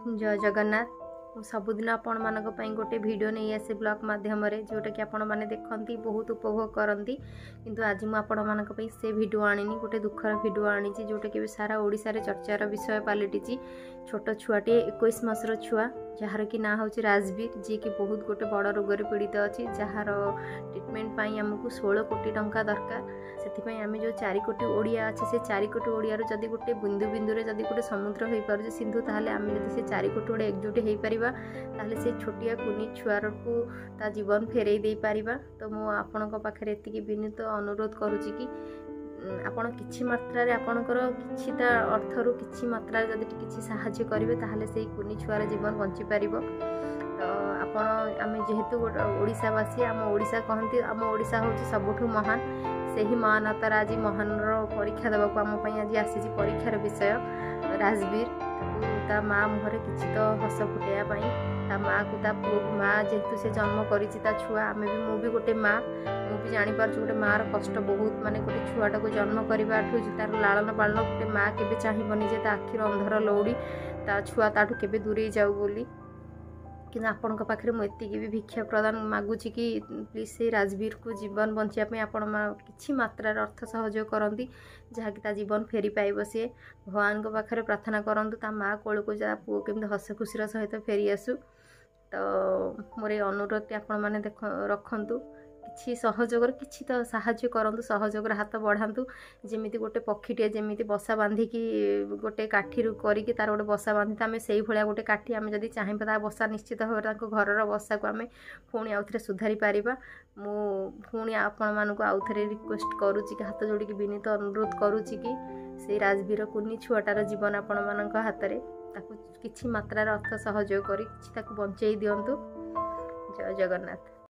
जय जगन्नाथ। सबुदिन आपण मान गोटे वीडियो नहीं आसे ब्लॉग माध्यम जोटा कि आपण मैंने देखती बहुत उपभोग करती किंतु आज मुझे से वीडियो आनी गोटे दुखर वीडियो आनी जोटा कि सारा ओडिशा रे चर्चार विषय पलटि छोट छुआटे 21 मासर छुआ जार कि ना हूँ राजवीर जी की बहुत गोटे बड़ रोग पीड़ित अच्छी जार ट्रिटमेंट आमको 16 कोटी टंका दरकार से आम जो 4 कोटी ओडिया अच्छे से 4 कोटी ओडिया जदि गोटे बिंदु बिंदु जदि गोटे समुद्र हो पारे सिंधु ताहले आम जब से 4 कोटी गोटे एकजुट हो पार ताहले से छोटिया कुनी छुआर को ता जीवन फेरई दे पारिबा। तो मु आपनक पाखरे एतिकी विनीत अनुरोध करूची कि आपण किछि मात्रा रे आपनकर किछिटा अर्थरु किछि मात्रा रे जदि किछि सहाय्य करिवे ताहले सेही कुनी छुआर जीवन बंची पारिबो। तो आपण आमे जेहेतु ओडिशावासी आम ओडिशा कहंती आम ओडिशा होची सबुठु महान सेही महानतार आज महानर परीक्षा देवाक आम पई आज आसी परीक्षार विषय राजवीर ता माँ मुहरे किछि तो हस फुटेया पई ता माँ को ता पुओ माँ जेहेतु से जन्म करिछि ता छुआ आमे भी मु भी गोटे माँ मु भी जानि पारछु गोटे माँ रो कष्ट बहुत माने गोटे छुआटा को जन्म करबा ठु तार लालन पालन गोटे माँ केबे चाहिबनी जे ता आखिर अंधर लौड़ी ता छुआ ताठु केबे दूरे जाऊ बोली कि आपण पाखे मुझे भी भिक्षा प्रदान मागुची कि प्लीज से राजवीर को जीवन बचापी आपण किसी मात्रा अर्थ सहयोग करती जहाँकि जीवन फेरी पाइब सी भगवान पाखे प्रार्थना करूँ ता माँ कोल को जा पुओ केमती हस खुशी सहित फेरी आसू। तो मोर ये अनुरोध आपण मैंने देख रखु कि सहयोगर कि तो साहाय्य करूँ सहयोगर हाथ बढ़ातु जमी गोटे पक्षीटे जमी बसा बांधिकी गोटे काठी करके तार गोटे बसा बांधि आम से भाया गोटे काठी आम जब चाहिए बसा निश्चित भाव घर बसा को आम पुणी आउ थे सुधारी पारिबा। मु पुणी आपण मानक आउ थे रिक्वेस्ट करुच्ची हाथ जोड़ी विनीत अनुरोध करुच्ची कि से राजवीर कुनी छुआटार जीवन आपण मान हाथ में किछि मात्रा अर्थ सहयोग कर बंचई दिंतु। जय जगन्नाथ।